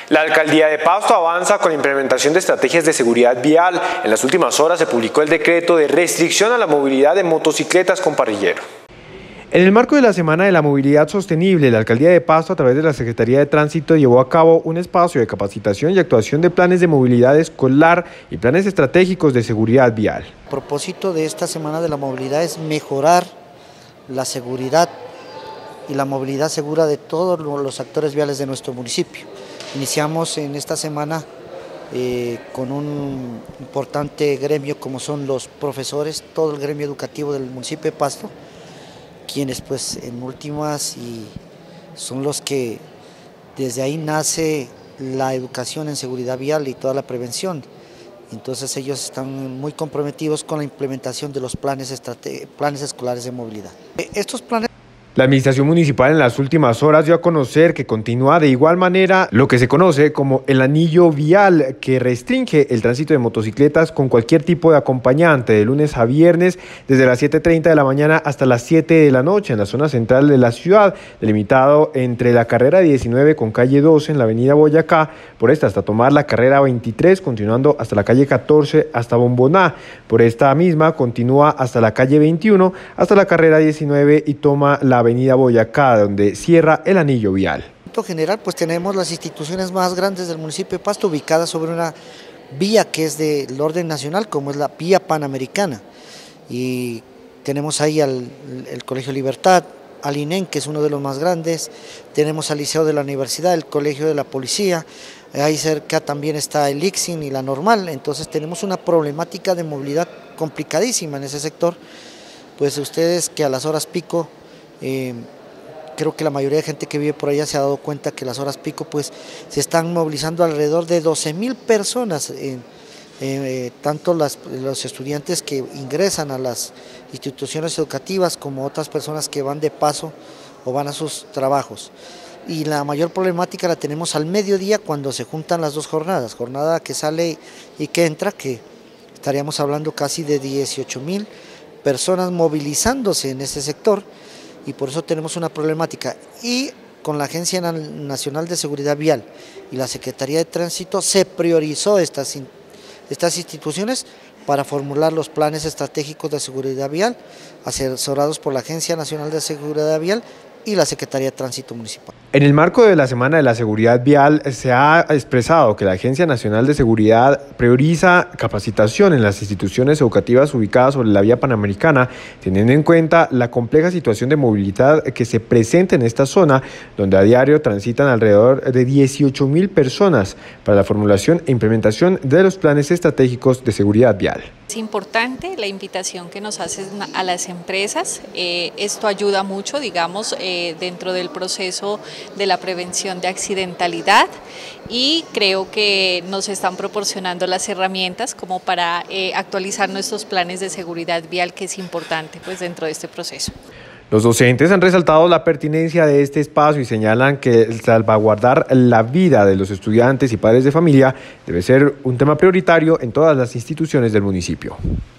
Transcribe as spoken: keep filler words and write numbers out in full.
La alcaldía de Pasto avanza con la implementación de estrategias de seguridad vial. En las últimas horas se publicó el decreto de restricción a la movilidad de motocicletas con parrillero. En el marco de la Semana de la Movilidad Sostenible, la Alcaldía de Pasto, a través de la Secretaría de Tránsito, llevó a cabo un espacio de capacitación y actuación de planes de movilidad escolar y planes estratégicos de seguridad vial. El propósito de esta Semana de la Movilidad es mejorar la seguridad y la movilidad segura de todos los actores viales de nuestro municipio. Iniciamos en esta semana eh, con un importante gremio como son los profesores, todo el gremio educativo del municipio de Pasto, quienes pues en últimas y son los que desde ahí nace la educación en seguridad vial y toda la prevención. Entonces ellos están muy comprometidos con la implementación de los planes, planes escolares de movilidad. Estos planes La Administración Municipal en las últimas horas dio a conocer que continúa de igual manera lo que se conoce como el anillo vial, que restringe el tránsito de motocicletas con cualquier tipo de acompañante de lunes a viernes desde las siete y media de la mañana hasta las siete de la noche en la zona central de la ciudad, delimitado entre la carrera diecinueve con calle doce en la avenida Boyacá, por esta hasta tomar la carrera veintitrés, continuando hasta la calle catorce hasta Bomboná. Por esta misma continúa hasta la calle veintiuno, hasta la carrera diecinueve y toma la avenida Boyacá, donde cierra el anillo vial. En general, pues tenemos las instituciones más grandes del municipio de Pasto ubicadas sobre una vía que es del orden nacional, como es la vía panamericana. Y tenemos ahí al el Colegio Libertad, al I N E M, que es uno de los más grandes, tenemos al Liceo de la Universidad, el Colegio de la Policía, ahí cerca también está el I C S I N y la Normal. Entonces tenemos una problemática de movilidad complicadísima en ese sector. Pues ustedes que a las horas pico, Eh, creo que la mayoría de gente que vive por allá se ha dado cuenta que las horas pico pues se están movilizando alrededor de doce mil personas, eh, eh, tanto las, los estudiantes que ingresan a las instituciones educativas como otras personas que van de paso o van a sus trabajos. Y la mayor problemática la tenemos al mediodía cuando se juntan las dos jornadas, jornada que sale y que entra, que estaríamos hablando casi de dieciocho mil personas movilizándose en ese sector. Y por eso tenemos una problemática. Y con la Agencia Nacional de Seguridad Vial y la Secretaría de Tránsito se priorizó estas, estas instituciones para formular los planes estratégicos de seguridad vial, asesorados por la Agencia Nacional de Seguridad Vial y la Secretaría de Tránsito Municipal. En el marco de la Semana de la Seguridad Vial se ha expresado que la Agencia Nacional de Seguridad prioriza capacitación en las instituciones educativas ubicadas sobre la vía panamericana, teniendo en cuenta la compleja situación de movilidad que se presenta en esta zona, donde a diario transitan alrededor de dieciocho mil personas para la formulación e implementación de los planes estratégicos de seguridad vial. Es importante la invitación que nos hacen a las empresas, eh, esto ayuda mucho, digamos, eh, dentro del proceso de la prevención de accidentalidad, y creo que nos están proporcionando las herramientas como para eh, actualizar nuestros planes de seguridad vial, que es importante pues dentro de este proceso. Los docentes han resaltado la pertinencia de este espacio y señalan que el salvaguardar la vida de los estudiantes y padres de familia debe ser un tema prioritario en todas las instituciones del municipio.